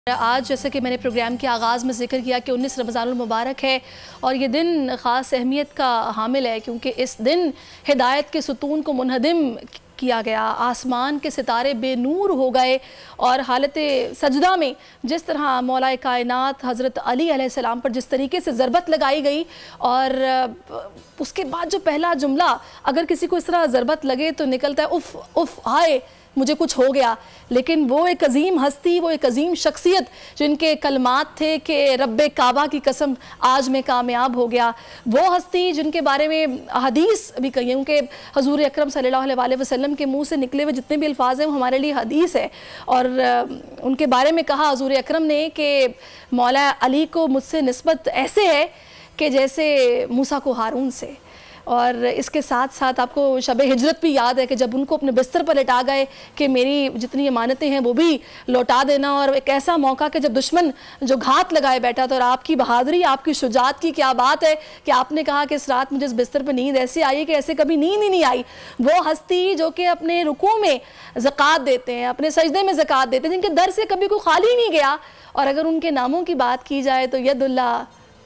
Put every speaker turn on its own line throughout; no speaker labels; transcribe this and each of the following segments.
آج جیسا کہ میں نے پروگرام کے آغاز میں ذکر کیا کہ 19 رمضان المبارک ہے اور یہ دن خاص اہمیت کا حامل ہے کیونکہ اس دن ہدایت کے ستون کو منہدم کیا گیا، آسمان کے ستارے بے نور ہو گئے اور حالت سجدہ میں جس طرح مولا کائنات حضرت علی علیہ السلام پر جس طریقے سے ضربت لگائی گئی اور اس کے بعد جو پہلا جملہ اگر کسی کو اس طرح ضربت لگے تو نکلتا ہے اف اف ہائے مجھے کچھ ہو گیا، لیکن وہ ایک عظیم ہستی، وہ ایک عظیم شخصیت جن کے کلمات تھے کہ رب کعبہ کی قسم آج میں کامیاب ہو گیا، وہ ہستی جن کے بارے میں حدیث بھی کہی ہے کہ حضور اکرم صلی اللہ علیہ وسلم کے منہ سے نکلے ہوئے جتنے بھی الفاظ ہیں وہ ہمارے لیے حدیث ہے، اور ان کے بارے میں کہا حضور اکرم نے کہ مولا علی کو مجھ سے نسبت ایسے ہے کہ جیسے موسیٰ کو ہارون سے، اور اس کے ساتھ ساتھ آپ کو شب ہجرت بھی یاد ہے کہ جب ان کو اپنے بستر پر لٹا گئے کہ میری جتنی امانتیں ہیں وہ بھی لوٹا دینا، اور ایک ایسا موقع کہ جب دشمن جو گھات لگائے بیٹھا تھا، اور آپ کی بہادری، آپ کی شجاعت کی کیا بات ہے کہ آپ نے کہا کہ اس رات مجھے اس بستر پر نیند ایسی آئی کہ ایسے کبھی نیند ہی نہیں آئی۔ وہ ہستی جو کہ اپنے رکوع میں زکوٰۃ دیتے ہیں، اپنے سجدے میں زکوٰۃ دیتے ہیں، جن کے در سے کبھی کوئی خالی نہیں گیا، اور اگر ان کے ناموں کی بات کی جائے تو ید اللہ،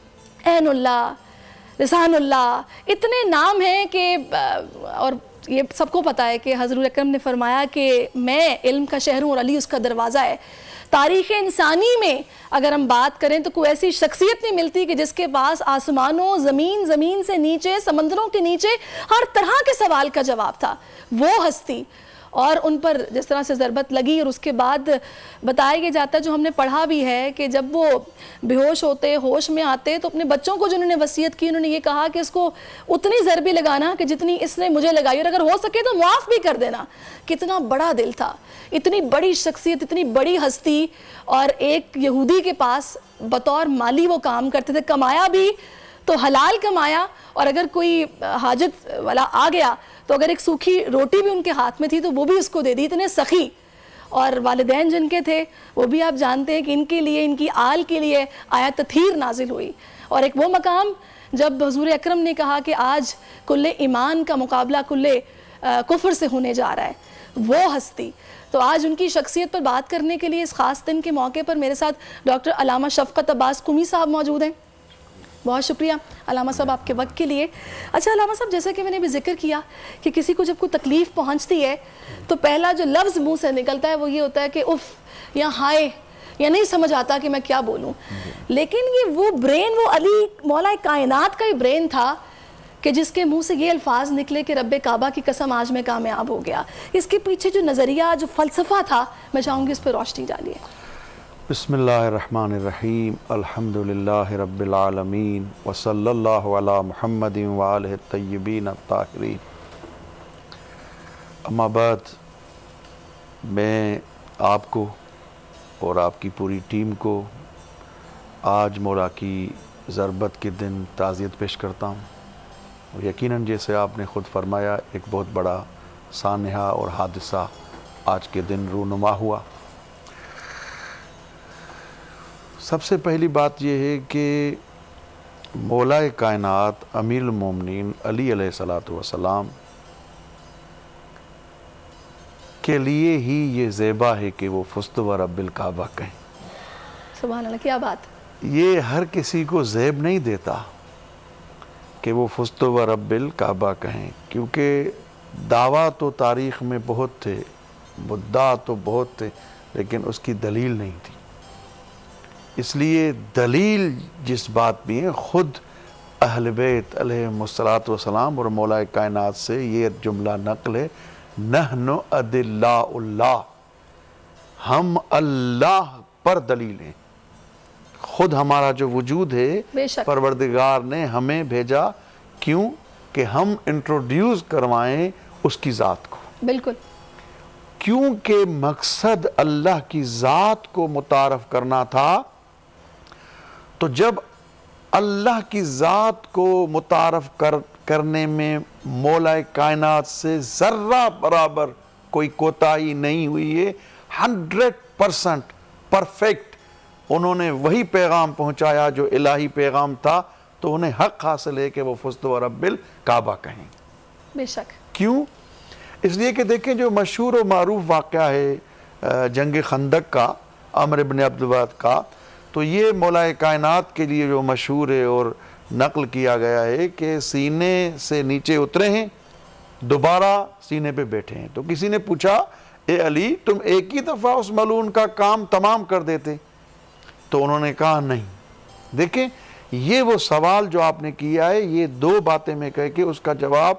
عین اللہ، لسان اللہ، اتنے نام ہیں کہ اور یہ سب کو پتہ ہے کہ حضور اکرم نے فرمایا کہ میں علم کا شہر ہوں اور علی اس کا دروازہ ہے۔ تاریخ انسانی میں اگر ہم بات کریں تو کوئی ایسی شخصیت نہیں ملتی کہ جس کے پاس آسمانوں، زمین، زمین سے نیچے، سمندروں کے نیچے ہر طرح کے سوال کا جواب تھا، وہ ہستی۔ اور ان پر جس طرح سے ضربت لگی اور اس کے بعد بتایا یہ جاتا ہے جو ہم نے پڑھا بھی ہے کہ جب وہ بے ہوش ہوتے، ہوش میں آتے تو اپنے بچوں کو جو انہوں نے وصیت کی، انہوں نے یہ کہا کہ اس کو اتنی ضربی لگانا کہ جتنی اس نے مجھے لگائی، اور اگر ہو سکے تو معاف بھی کر دینا۔ کتنا بڑا دل تھا، اتنی بڑی شخصیت، اتنی بڑی ہستی، اور ایک یہودی کے پاس بطور مالی وہ کام کرتے تھے، کمایا بھی تو حلال کمایا، اور اگر کوئی حاجت والا آ گیا تو اگر ایک سوکھی روٹی بھی ان کے ہاتھ میں تھی تو وہ بھی اس کو دے دی، اتنے سخی۔ اور والدین جن کے تھے وہ بھی آپ جانتے ہیں کہ ان کے لیے، ان کی آل کے لیے آیت تطہیر نازل ہوئی، اور ایک وہ مقام جب حضور اکرم نے کہا کہ آج کل ایمان کا مقابلہ کل کفر سے ہونے جا رہا ہے، وہ ہستی۔ تو آج ان کی شخصیت پر بات کرنے کے لیے اس خاص دن کے موقع پر میرے ساتھ ڈاکٹر علامہ شفقت عباس قمی صاحب موجود ہیں۔ بہت شکریہ علامہ صاحب آپ کے وقت کے لیے۔ اچھا علامہ صاحب، جیسا کہ میں نے بھی ذکر کیا کہ کسی کو جب کوئی تکلیف پہنچتی ہے تو پہلا جو لفظ منہ سے نکلتا ہے وہ یہ ہوتا ہے کہ اف یا ہائے، یا نہیں سمجھ آتا کہ میں کیا بولوں، لیکن یہ وہ برین، وہ علی مولا کائنات کا ہی برین تھا کہ جس کے منہ سے یہ الفاظ نکلے کہ رب کعبہ کی قسم آج میں کامیاب ہو گیا۔ اس کے پیچھے جو نظریہ، جو فلسفہ تھا، میں چاہوں گی اس پہ روشنی ڈالیے۔
بسم اللہ الرحمن الرحیم، الحمدللہ رب العالمین، وصلی اللہ علی محمد وآلہ الطیبین الطاہرین۔ اما بعد، میں آپ کو اور آپ کی پوری ٹیم کو آج مولا کی ضربت کے دن تعزیت پیش کرتا ہوں، اور یقیناً جیسے آپ نے خود فرمایا ایک بہت بڑا سانحہ اور حادثہ آج کے دن رونما ہوا۔ سب سے پہلی بات یہ ہے کہ مولا کائنات امیر المومنین علی علیہ السلام کے لیے ہی یہ زیبا ہے کہ وہ فزت ورب الکعبہ کہیں۔
سبحان اللہ، کیا بات!
یہ ہر کسی کو زیب نہیں دیتا کہ وہ فزت ورب الکعبہ کہیں، کیونکہ دعویٰ تو تاریخ میں بہت تھے، مدعا تو بہت تھے، لیکن اس کی دلیل نہیں تھی۔ اس لیے دلیل جس بات بھی ہے، خود اہل بیت علیہ السلام اور مولا کائنات سے یہ جملہ نقل ہے، نحن ادلاء اللہ، ہم اللہ پر دلیل ہیں۔ خود ہمارا جو وجود ہے پروردگار نے ہمیں بھیجا، کیوں کہ ہم انٹروڈیوس کروائیں اس کی ذات کو،
بالکل،
کیونکہ مقصد اللہ کی ذات کو متعارف کرنا تھا۔ تو جب اللہ کی ذات کو متعارف کرنے میں مولا کائنات سے ذرہ برابر کوئی کوتاہی نہیں ہوئی ہے، 100% پرفیکٹ انہوں نے وہی پیغام پہنچایا جو الہی پیغام تھا، تو انہیں حق حاصل ہے کہ وہ فزت ورب الکعبہ کہیں۔
بے شک۔
کیوں؟ اس لیے کہ دیکھیں جو مشہور و معروف واقعہ ہے جنگ خندق کا، عمر بن عبدالوہاب کا، تو یہ مولا کائنات کے لیے جو مشہور ہے اور نقل کیا گیا ہے کہ سینے سے نیچے اترے ہیں، دوبارہ سینے پہ بیٹھے ہیں۔ تو کسی نے پوچھا اے علی تم ایک ہی دفعہ اس ملعون کا کام تمام کر دیتے؟ تو انہوں نے کہا نہیں۔ دیکھیں یہ وہ سوال جو آپ نے کیا ہے، یہ دو باتیں میں کہہ کے اس کا جواب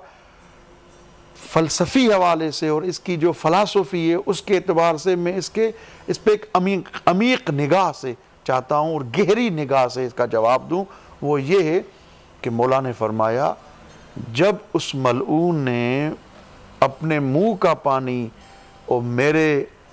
فلسفی حوالے سے اور اس کی جو فلسفی ہے اس کے اعتبار سے میں اس پہ ایک عمیق نگاہ سے چاہتا ہوں اور گہری نگاہ سے اس کا جواب دوں۔ وہ یہ ہے کہ مولا نے فرمایا جب اس ملعون نے اپنے منہ کا پانی اور میرے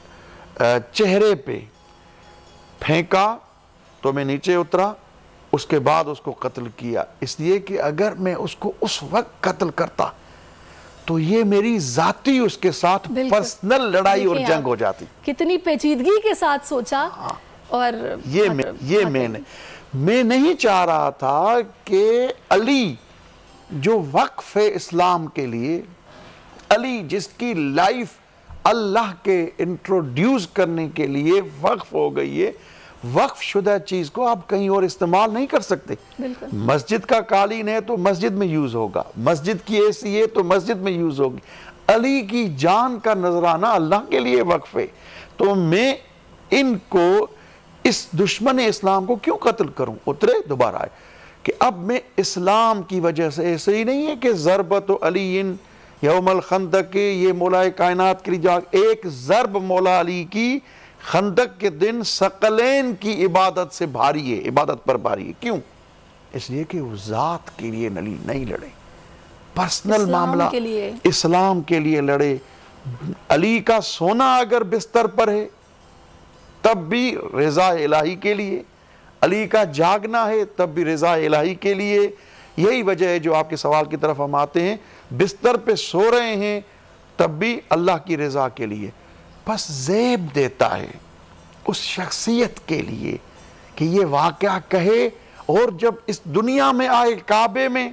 چہرے پہ پھینکا تو میں نیچے اترا، اس کے بعد اس کو قتل کیا، اس لیے کہ اگر میں اس کو اس وقت قتل کرتا تو یہ میری ذاتی اس کے ساتھ پرسنل لڑائی اور جنگ ہو جاتی۔
کتنی پیچیدگی کے ساتھ سوچا۔ اور
یہ میں نہیں چاہ رہا تھا کہ علی جو وقف ہے اسلام کے لیے، علی جس کی لائف اللہ کے انٹروڈیوس کرنے کے لیے وقف ہو گئی ہے، وقف شدہ چیز کو آپ کہیں اور استعمال نہیں کر سکتے۔ مسجد کا قالین ہے تو مسجد میں یوز ہوگا، مسجد کی ایسی ہے تو مسجد میں یوز ہوگی۔ علی کی جان کا نذرانہ اللہ کے لیے وقف ہے، تو میں ان کو اس دشمن اسلام کو کیوں قتل کروں؟ اترے دوبارہ آئے کہ اب میں اسلام کی وجہ سے، ایسے ہی نہیں ہے کہ ضربت علی یوم الخندق، یہ مولا کائنات کے لیے ایک ضرب مولا علی کی خندق کے دن ثقلین کی عبادت سے بھاری ہے، عبادت پر بھاری ہے۔ کیوں؟ اس لیے کہ وہ ذات کے لیے نہیں لڑے، پرسنل معاملہ اسلام کے لیے لڑے۔ علی کا سونا اگر بستر پر ہے تب بھی رضا الہی کے لیے، علی کا جاگنا ہے تب بھی رضا الہی کے لیے۔ یہی وجہ ہے جو آپ کے سوال کی طرف ہم آتے ہیں، بستر پہ سو رہے ہیں تب بھی اللہ کی رضا کے لیے۔ بس زیب دیتا ہے اس شخصیت کے لیے کہ یہ واقعہ کہے، اور جب اس دنیا میں آئے کعبے میں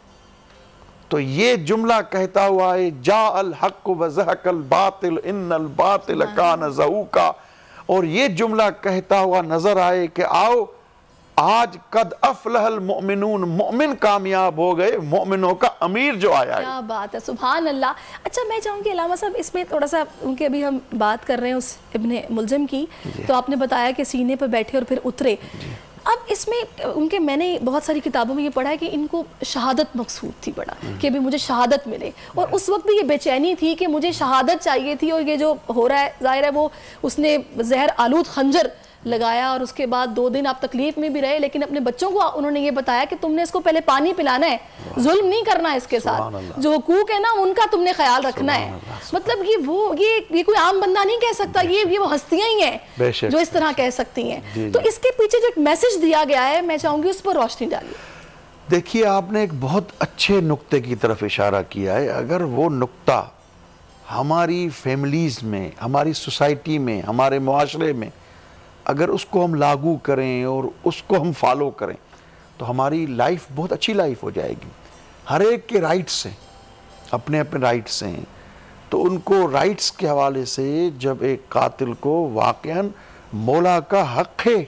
تو یہ جملہ کہتا ہوا ہے جاء الحق وزہق الباطل ان الباطل کان زہوقا، اور یہ جملہ کہتا ہوا نظر آئے کہ آؤ آج قد افلح المؤمنون، مومن کامیاب ہو گئے، مومنوں کا امیر جو آیا ہے۔
کیا بات ہے، سبحان اللہ۔ اچھا میں چاہوں گی علامہ صاحب اس میں تھوڑا سا، کیونکہ ابھی ہم بات کر رہے ہیں اس ابن ملجم کی، تو آپ نے بتایا کہ سینے پر بیٹھے اور پھر اترے۔ اب اس میں ان کے میں نے بہت ساری کتابوں میں یہ پڑھا ہے کہ ان کو شہادت مقصود تھی بڑا، کہ ابھی مجھے شہادت ملے، اور اس وقت بھی یہ بے چینی تھی کہ مجھے شہادت چاہیے تھی، اور یہ جو ہو رہا ہے ظاہر ہے وہ اس نے زہر آلود خنجر لگایا، اور اس کے بعد 2 دن آپ تکلیف میں بھی رہے، لیکن اپنے بچوں کو انہوں نے یہ بتایا کہ تم نے اس کو پہلے پانی پلانا ہے، ظلم نہیں کرنا ہے اس کے ساتھ، جو حقوق ہے نا ان کا تم نے خیال رکھنا ہے۔ مطلب یہ کوئی عام بندہ نہیں کہہ سکتا، یہ وہ ہستیاں ہی ہیں جو اس طرح کہہ سکتی ہیں۔ تو اس کے پیچھے جو ایک میسج دیا گیا ہے، میں چاہوں گی اس پر روشنی ڈالیے۔
دیکھیے آپ نے ایک بہت اچھے نقطے کی طرف اشارہ کیا ہے۔ اگر وہ نقطہ ہماری فیملیز میں، ہماری سوسائٹی میں، ہمارے معاشرے میں اگر اس کو ہم لاگو کریں اور اس کو ہم فالو کریں تو ہماری لائف بہت اچھی لائف ہو جائے گی۔ ہر ایک کے رائٹس ہیں، اپنے اپنے رائٹس ہیں، تو ان کو رائٹس کے حوالے سے جب ایک قاتل کو واقعاً مولا کا حق ہے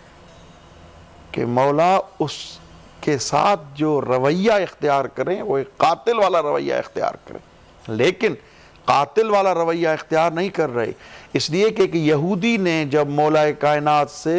کہ مولا اس کے ساتھ جو رویہ اختیار کریں وہ ایک قاتل والا رویہ اختیار کریں، لیکن قاتل والا رویہ اختیار نہیں کر رہے، اس لیے کہ ایک یہودی نے جب مولا کائنات سے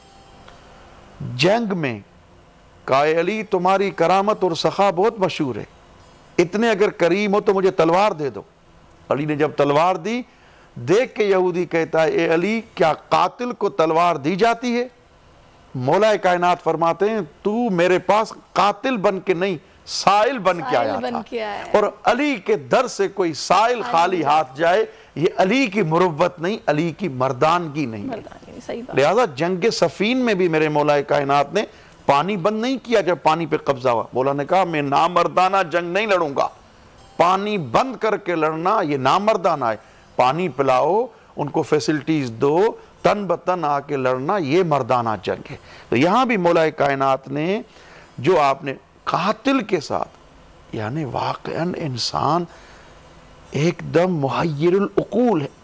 جنگ میں کہا علی تمہاری کرامت اور سخا بہت مشہور ہے، اتنے اگر کریم ہو تو مجھے تلوار دے دو۔ علی نے جب تلوار دی، دیکھ کے یہودی کہتا ہے اے علی کیا قاتل کو تلوار دی جاتی ہے؟ مولا کائنات فرماتے ہیں تو میرے پاس قاتل بن کے نہیں سائل بن کے آیا تھا، اور علی کے در سے کوئی سائل خالی ہاتھ جائے یہ علی کی مروت نہیں، علی کی مردانگی نہیں ہے۔ لہذا جنگ صفین میں بھی میرے مولا کائنات نے پانی بند نہیں کیا جب پانی پہ قبضہ ہوا، مولا نے کہا میں نامردانہ جنگ نہیں لڑوں گا، پانی بند کر کے لڑنا یہ نامردانہ ہے، پانی پلاؤ، ان کو فیسلٹیز دو، تن بتن آ کے لڑنا یہ مردانہ جنگ ہے۔ تو یہاں بھی مولا کائنات نے جو آپ نے قاتل کے ساتھ، یعنی واقعاً انسان ایک دم محیر العقول ہے،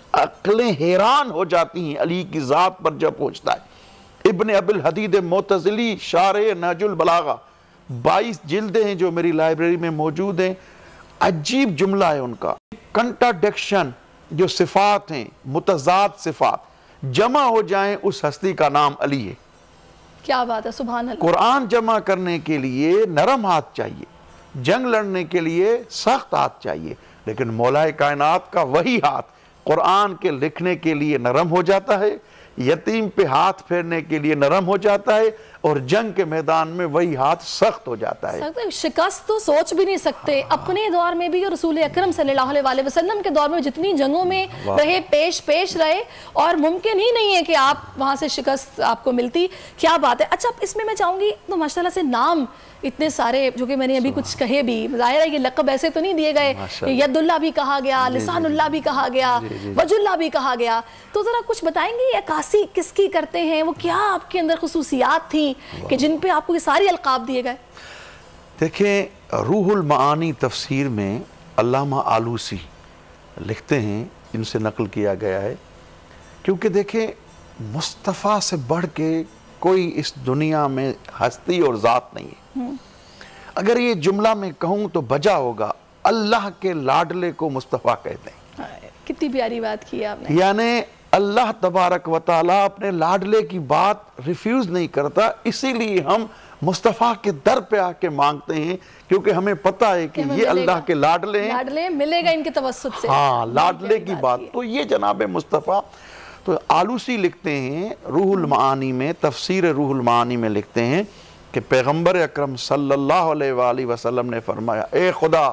عقلیں حیران ہو جاتی ہیں علی کی ذات پر جب پہنچتا ہے۔ ابن ابی الحدید معتزلی شارح نہج البلاغہ، 22 جلدیں ہیں جو میری لائبریری میں موجود ہیں، عجیب جملہ ہے ان کا، کنٹراڈکشن جو صفات ہیں، متضاد صفات جمع ہو جائیں اس ہستی کا نام علی ہے۔
کیا بات ہے، سبحان اللہ۔
قرآن جمع کرنے کے لیے نرم ہاتھ چاہیے، جنگ لڑنے کے لیے سخت ہاتھ چاہیے، لیکن مولا کائنات کا وہی ہاتھ قرآن کے لکھنے کے لیے نرم ہو جاتا ہے، یتیم پہ ہاتھ پھیرنے کے لیے نرم ہو جاتا ہے، اور جنگ کے میدان میں وہی ہاتھ سخت ہو جاتا ہے۔
شکست تو سوچ بھی نہیں سکتے، اپنے دور میں بھی اور رسول اکرم صلی اللہ علیہ وسلم کے دور میں جتنی جنگوں میں رہے، پیش رہے، اور ممکن ہی نہیں ہے کہ آپ وہاں سے شکست آپ کو ملتی۔ کیا بات ہے۔ اچھا، اس میں چاہوں گی تو ماشاءاللہ سے نام اتنے سارے جو کہ میں نے ابھی کچھ کہے بھی، ظاہر ہے یہ لقب ایسے تو نہیں دیے گئے، ید اللہ بھی کہا گیا، لسان اللہ بھی کہا گیا، وجہ اللہ بھی کہا گیا، تو ذرا کچھ بتائیں گے یہ عکاسی کس کی کرتے ہیں، وہ کیا آپ کے اندر خصوصیات تھیں کہ جن پہ آپ کو یہ ساری القاب دیے گئے؟
دیکھیں، روح المعانی تفسیر میں علامہ آلوسی لکھتے ہیں، ان سے نقل کیا گیا ہے، کیونکہ دیکھیں مصطفیٰ سے بڑھ کے کوئی اس دنیا میں ہستی اور ذات نہیں ہے۔ اگر یہ جملہ میں کہوں تو بجا ہوگا، اللہ کے لاڈلے کو مصطفیٰ کہتے ہیں۔
کتنی پیاری بات کی آپ نے۔
یعنی اللہ تبارک و تعالیٰ اپنے لاڈلے کی بات ریفیوز نہیں کرتا، اسی لیے ہم مصطفیٰ کے در پہ آ کے مانگتے ہیں، کیونکہ ہمیں پتہ ہے کہ یہ اللہ کے لاڈلے ہیں،
لاڈلے ملے گا ان کے توسط سے۔
ہاں، لاڈلے کی بات تو یہ جناب مصطفیٰ۔ تو آلوسی لکھتے ہیں روح المعانی میں، تفسیر روح المعانی میں لکھتے ہیں کہ پیغمبر اکرم صلی اللہ علیہ وآلہ وسلم نے فرمایا، اے خدا،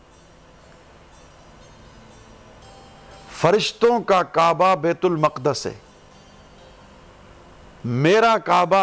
فرشتوں کا کعبہ بیت المقدس ہے، میرا کعبہ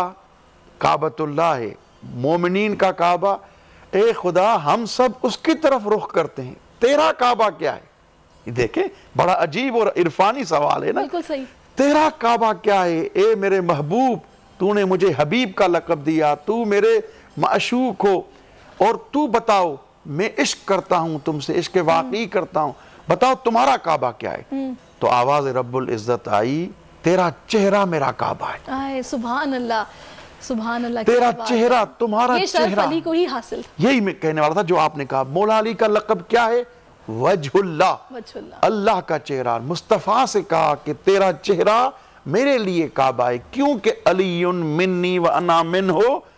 کعبۃ اللہ ہے، مومنین کا کعبہ، اے خدا ہم سب اس کی طرف رخ کرتے ہیں، تیرا کعبہ کیا ہے؟ دیکھیں بڑا عجیب اور عرفانی سوال ہے نا،
بالکل صحیح،
تیرا کعبہ کیا ہے اے میرے محبوب؟ تو نے مجھے حبیب کا لقب دیا، تو میرے معشوق ہو، اور تو بتاؤ میں عشق کرتا ہوں تم سے، عشق واقعی کرتا ہوں، بتاؤ تمہارا کعبہ کیا ہے؟ تو آواز رب العزت آئی، تیرا چہرہ میرا کعبہ ہے۔
آئے سبحان اللہ، سبحان اللہ،
تیرا چہرہ، تمہارا
یہ
چہرہ،
شرف علی کو ہی حاصل۔
یہی میں کہنے والا تھا جو آپ نے کہا۔ مولا علی کا لقب کیا ہے؟ وجہ اللہ،
وجہ اللہ،
اللہ کا چہرہ۔ مصطفیٰ سے کہا کہ تیرا چہرہ میرے لیے کعبہ ہے، کیونکہ علی منی و انا منہ،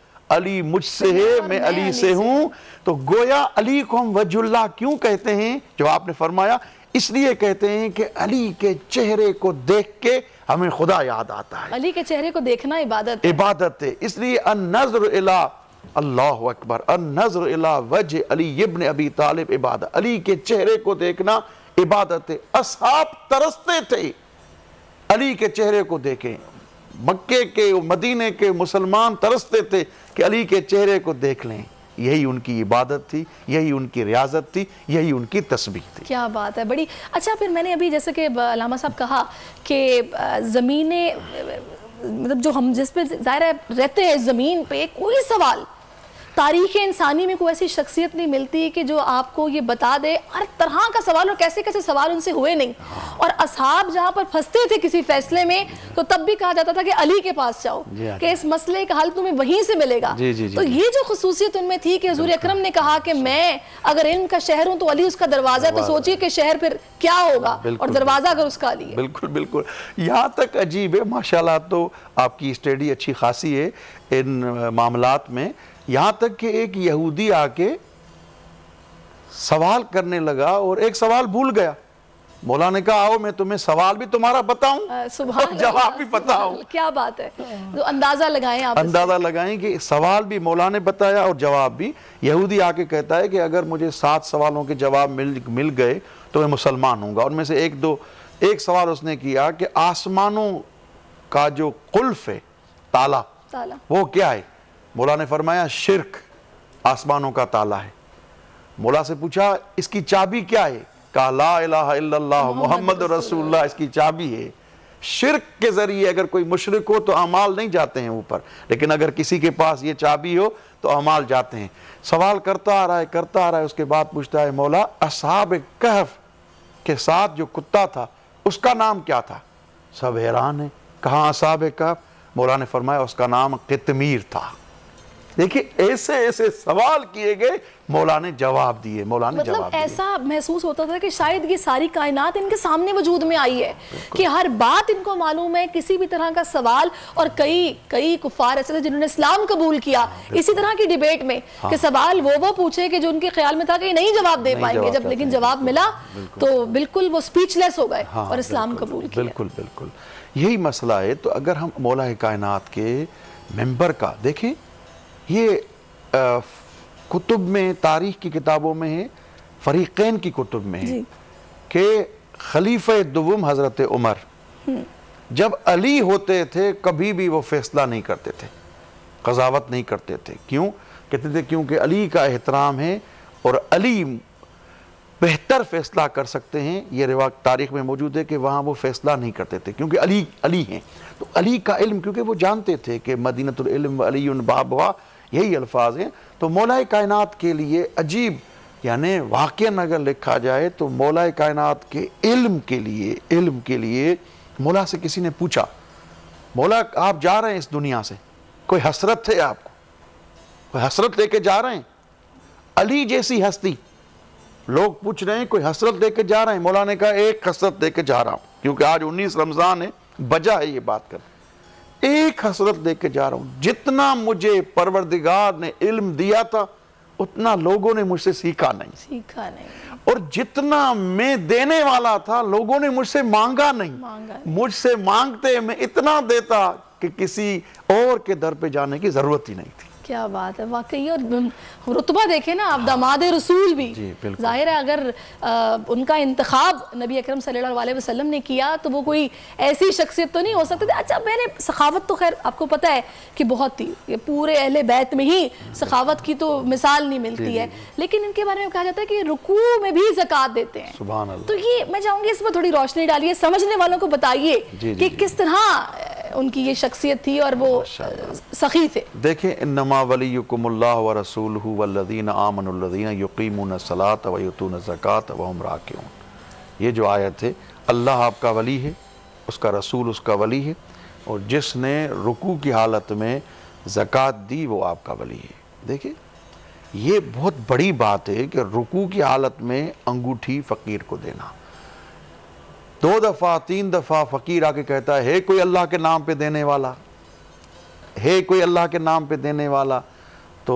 علی مجھ سے ہے میں علی سے ہوں۔ تو گویا علی کو ہم وجہ اللہ کیوں کہتے ہیں؟ جو آپ نے فرمایا، اس لیے کہتے ہیں کہ علی کے چہرے کو دیکھ کے ہمیں خدا یاد آتا ہے۔
علی کے چہرے کو دیکھنا عبادت ہے،
عبادت ہے، اس لیے النظر الی، اللہ اکبر، النظر الی وجہ علی ابن ابی طالب عبادت، علی کے چہرے کو دیکھنا عبادت ہے۔ اصحاب ترستے تھے علی کے چہرے کو دیکھیں، مکے کے مدینے کے مسلمان ترستے تھے کہ علی کے چہرے کو دیکھ لیں۔ یہی ان کی عبادت تھی، یہی ان کی ریاضت تھی، یہی ان کی تسبیح تھی۔
کیا بات ہے، بڑی اچھا۔ پھر میں نے ابھی جیسے کہ علامہ صاحب کہا کہ زمینیں، مطلب جو ہم جس پہ ظاہر ہے رہتے ہیں، زمین پہ کوئی سوال تاریخ انسانی میں کوئی ایسی شخصیت نہیں ملتی کہ جو آپ کو یہ بتا دے ہر طرح کا سوال، اور کیسے کیسے سوال ان سے ہوئے نہیں، اور اصحاب جہاں پر پھنستے تھے کسی فیصلے میں تو تب بھی کہا جاتا تھا کہ علی کے پاس جاؤ، کہ اس مسئلے کا حل تمہیں وہیں سے ملے گا۔ تو یہ جو خصوصیت ان میں تھی کہ حضور اکرم نے کہا کہ میں اگر علم کا شہر ہوں تو علی اس کا دروازہ ہے، تو سوچئے کہ شہر پھر کیا ہوگا، اور دروازہ اگر اس کا علی ہے۔
بالکل بالکل، یہاں تک عجیب ہے، ماشاءاللہ تو آپ کی اسٹڈی اچھی خاصی ہے ان معاملات میں، یہاں تک کہ ایک یہودی آ کے سوال کرنے لگا اور ایک سوال بھول گیا۔ مولا نے کہا آؤ میں تمہیں سوال بھی تمہارا بتاؤں اور جواب بھی بتاؤں۔
کیا بات ہے، تو اندازہ لگائیں آپ،
اندازہ لگائیں کہ سوال بھی مولا نے بتایا اور جواب بھی۔ یہودی آ کے کہتا ہے کہ اگر مجھے 7 سوالوں کے جواب مل گئے تو میں مسلمان ہوں گا، اور میں سے ایک سوال اس نے کیا کہ آسمانوں کا جو قلف ہے، تالا، وہ کیا ہے؟ مولا نے فرمایا شرک آسمانوں کا تالا ہے۔ مولا سے پوچھا اس کی چابی کیا ہے؟ کہا لا الہ الا اللہ محمد رسول اللہ اس کی چابی ہے۔ شرک کے ذریعے اگر کوئی مشرک ہو تو اعمال نہیں جاتے ہیں اوپر، لیکن اگر کسی کے پاس یہ چابی ہو تو اعمال جاتے ہیں۔ سوال کرتا آ رہا ہے، اس کے بعد پوچھتا ہے مولا اصحاب کہف کے ساتھ جو کتا تھا اس کا نام کیا تھا؟ سب حیران ہیں، کہاں اصحاب کہف؟ مولا نے فرمایا اس کا نام قطمیر تھا۔ دیکھیں ایسے ایسے سوال کیے گئے، مولا نے جواب دیے، مولا نے جواب دیے۔
ایسا محسوس ہوتا تھا کہ شاید یہ ساری کائنات ان کے سامنے وجود میں آئی ہے کہ ہر بات ان کو معلوم ہے، کسی بھی طرح کا سوال۔ اور کئی کفار ایسے تھے جنہوں نے اسلام قبول کیا اسی طرح کی ڈیبیٹ میں کہ سوال وہ پوچھے کہ جو ان کے خیال میں تھا کہ نہیں جواب دے پائیں گے، جب لیکن جواب ملا تو بالکل وہ سپیچ لیس ہو گئے اور اسلام قبول کیا۔
بالکل بالکل یہی مسئلہ ہے۔ تو اگر ہم مولا کائنات کے ممبر کا دیکھیں، یہ کتب میں، تاریخ کی کتابوں میں ہے، فریقین کی کتب میں ہے کہ خلیفہ دوم حضرت عمر جب علی ہوتے تھے کبھی بھی وہ فیصلہ نہیں کرتے تھے، قضاوت نہیں کرتے تھے۔ کیوں کہتے تھے؟ کیونکہ علی کا احترام ہے اور علی بہتر فیصلہ کر سکتے ہیں۔ یہ روایت تاریخ میں موجود ہے کہ وہاں وہ فیصلہ نہیں کرتے تھے کیونکہ علی ہیں۔ تو علی کا علم، کیونکہ وہ جانتے تھے کہ مدینۃ العلم علی بابها، یہی الفاظ ہیں۔ تو مولا کائنات کے لیے عجیب، یعنی واقعاً اگر لکھا جائے تو مولا کائنات کے علم کے لیے مولا سے کسی نے پوچھا، مولا آپ جا رہے ہیں اس دنیا سے، کوئی حسرت ہے آپ کو؟ کوئی حسرت لے کے جا رہے ہیں؟ علی جیسی ہستی، لوگ پوچھ رہے ہیں کوئی حسرت لے کے جا رہے ہیں؟ مولا نے کہا ایک حسرت لے کے جا رہا ہوں، کیونکہ آج 19 رمضان ہے، بجا ہے یہ بات کر، ایک حسرت لے کے جا رہا ہوں، جتنا مجھے پروردگار نے علم دیا تھا اتنا لوگوں نے مجھ سے سیکھا نہیں، اور جتنا میں دینے والا تھا لوگوں نے مجھ سے مانگا نہیں۔ مجھ سے مانگتے میں اتنا دیتا کہ کسی اور کے در پہ جانے کی ضرورت ہی نہیں تھی۔
کیا بات ہے واقعی۔ اور رتبہ دیکھیں نا، آپ داماد رسول بھی، ظاہر ہے اگر ان کا انتخاب نبی اکرم صلی اللہ علیہ وسلم نے کیا تو وہ کوئی ایسی شخصیت تو نہیں ہو سکتی تھی۔ اچھا میں نے سخاوت تو خیر آپ کو پتہ ہے کہ بہت تھی، یہ پورے اہل بیت میں ہی سخاوت کی تو مثال نہیں ملتی ہے، لیکن ان کے بارے میں کہا جاتا ہے کہ رکوع میں بھی زکوٰۃ دیتے ہیں۔
سبحان اللہ۔
تو یہ میں چاہوں گی اس پر تھوڑی روشنی ڈالیے، سمجھنے والوں کو بتائیے کہ کس طرح ان کی یہ شخصیت تھی اور وہ سخی تھے۔
دیکھیں انما ولیکم اللہ ورسولہ والذین آمنوا الذین یقیمون الصلاۃ ویؤتون الزکاۃ وہم راکعون۔ یہ جو آیت ہے، اللہ آپ کا ولی ہے، اس کا رسول اس کا ولی ہے، اور جس نے رکوع کی حالت میں زکوٰۃ دی وہ آپ کا ولی ہے۔ دیکھیں یہ بہت بڑی بات ہے کہ رکوع کی حالت میں انگوٹھی فقیر کو دینا۔ 2 دفعہ 3 دفعہ فقیر آ کے کہتا ہے کوئی اللہ کے نام پہ دینے والا ہے، کوئی اللہ کے نام پہ دینے والا، تو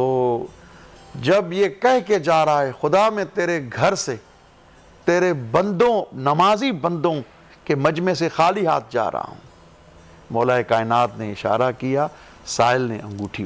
جب یہ کہہ کے جا رہا ہے خدا میں تیرے گھر سے، تیرے بندوں، نمازی بندوں کے مجمع سے خالی ہاتھ جا رہا ہوں، مولا کائنات نے اشارہ کیا، سائل نے انگوٹھی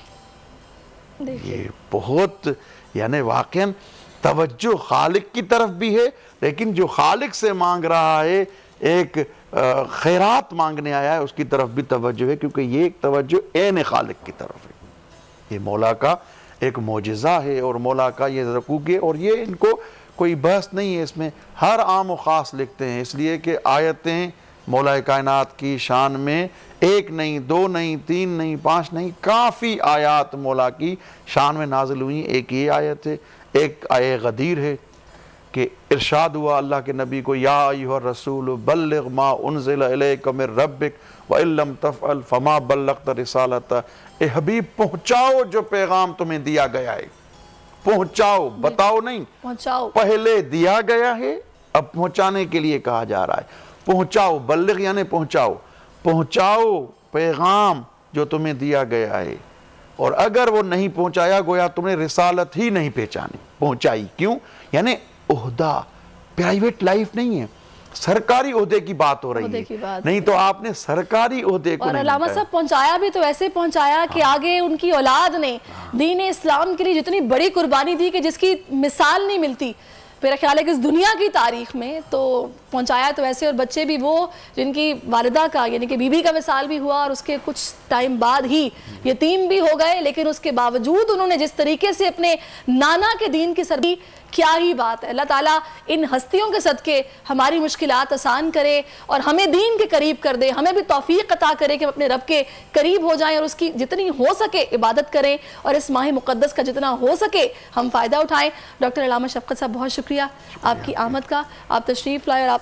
اتاری۔ یہ بہت، یعنی واقعاً توجہ خالق کی طرف بھی ہے، لیکن جو خالق سے مانگ رہا ہے، ایک خیرات مانگنے آیا ہے، اس کی طرف بھی توجہ ہے، کیونکہ یہ ایک توجہ عین خالق کی طرف ہے۔ یہ مولا کا ایک معجزہ ہے، اور مولا کا یہ رکوع ہے، اور یہ ان کو کوئی بحث نہیں ہے اس میں، ہر عام و خاص لکھتے ہیں، اس لیے کہ آیتیں مولا کائنات کی شان میں 1 نہیں، 2 نہیں، 3 نہیں، 5 نہیں، کافی آیات مولا کی شان میں نازل ہوئی۔ ایک یہ آیت ہے، ایک آیت غدیر ہے کہ ارشاد ہوا اللہ کے نبی کو، یا ایھا الرسول بلغ ما انزل الیک من ربک وان لم تفعل فما بلغت رسالتہ۔ اے حبیب پہنچاؤ جو پیغام تمہیں دیا گیا ہے، پہنچاؤ، بتاؤ نہیں،
پہنچاؤ،
پہلے دیا گیا ہے اب پہنچانے کے لیے کہا جا رہا ہے۔ پہنچاؤ، بلغ یعنی پہنچاؤ، پہنچاؤ پیغام جو تمہیں دیا گیا ہے، اور اگر وہ نہیں پہنچایا گویا تم نے رسالت ہی نہیں پہنچائی۔ کیوں؟ یعنی عہدہ پرائیویٹ لائف نہیں ہے، سرکاری عہدے کی بات ہو رہی ہے، نہیں تو آپ نے سرکاری عہدے کو
اور علامہ صاحب پہنچایا بھی تو ایسے پہنچایا کہ آگے ان کی اولاد نے دین اسلام کے لیے جتنی بڑی قربانی دی کہ جس کی مثال نہیں ملتی میرا خیال ہے کہ اس دنیا کی تاریخ میں، تو پہنچایا تو ایسے، اور بچے بھی وہ جن کی والدہ کا یعنی کہ بی بی کا وصال بھی ہوا اور اس کے کچھ ٹائم بعد ہی یتیم بھی ہو گئے، لیکن اس کے باوجود انہوں نے جس طریقے سے اپنے نانا کے دین کی سربی، کیا ہی بات ہے۔ اللہ تعالیٰ ان ہستیوں کے صدقے ہماری مشکلات آسان کرے اور ہمیں دین کے قریب کر دے، ہمیں بھی توفیق عطا کرے کہ ہم اپنے رب کے قریب ہو جائیں اور اس کی جتنی ہو سکے عبادت کریں، اور اس ماہ مقدس کا جتنا ہو سکے ہم فائدہ اٹھائیں۔ ڈاکٹر علامہ شفقت صاحب بہت شکریہ آپ کی آمد کا، آپ تشریف لائے اور آپ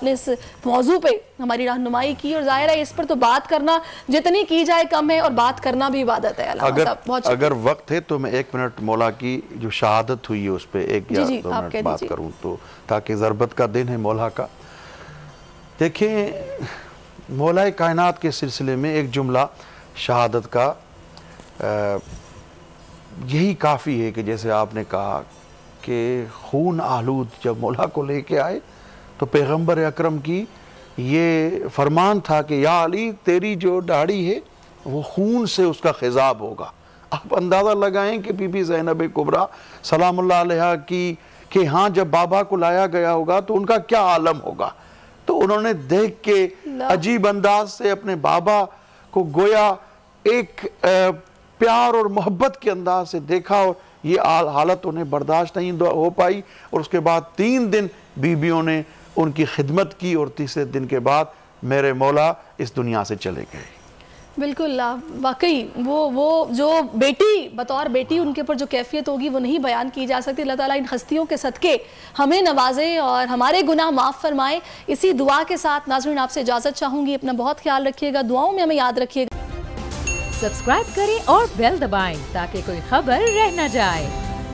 آپ نے اس موضوع پہ ہماری رہنمائی کی، اور ظاہر ہے اس پر تو بات کرنا جتنی کی جائے کم ہے، اور بات کرنا بھی عبادت ہے۔
اگر وقت ہے تو میں 1 منٹ مولا کی جو شہادت ہوئی ہے اس پہ 1 یا 2 منٹ بات کروں تو، تاکہ ضربت کا دن ہے مولا کا۔ دیکھیں مولا کائنات کے سلسلے میں ایک جملہ شہادت کا یہی کافی ہے کہ جیسے آپ نے کہا کہ خون آلود جب مولا کو لے کے آئے تو پیغمبر اکرم کی یہ فرمان تھا کہ یا علی تیری جو داڑھی ہے وہ خون سے اس کا خضاب ہوگا۔ آپ اندازہ لگائیں کہ بی بی زینب کبریٰ سلام اللہ علیہ کی کہ ہاں جب بابا کو لایا گیا ہوگا تو ان کا کیا عالم ہوگا۔ تو انہوں نے دیکھ کے عجیب انداز سے اپنے بابا کو گویا ایک پیار اور محبت کے انداز سے دیکھا، اور یہ حالت انہیں برداشت نہیں ہو پائی، اور اس کے بعد 3 دن بیویوں نے ان کی خدمت کی، اور تیسرے دن کے بعد میرے مولا اس دنیا سے چلے گئے۔
بالکل واقعی وہ جو بیٹی بطور بیٹی ان کے پر جو کیفیت ہوگی وہ نہیں بیان کی جا سکتی۔ اللہ تعالیٰ ان ہستیوں کے صدقے ہمیں نوازے اور ہمارے گناہ معاف فرمائے۔ اسی دعا کے ساتھ ناظرین آپ سے اجازت چاہوں گی، اپنا بہت خیال رکھیے گا، دعاؤں میں ہمیں یاد رکھیے گا۔
سبسکرائب کریں اور بیل دبائیں تاکہ کوئی خبر رہ نہ جائے۔